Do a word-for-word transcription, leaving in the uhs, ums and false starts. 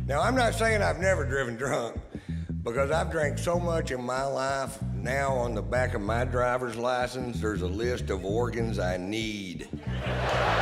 Now, I'm not saying I've never driven drunk, because I've drank so much in my life, now on the back of my driver's license, there's a list of organs I need.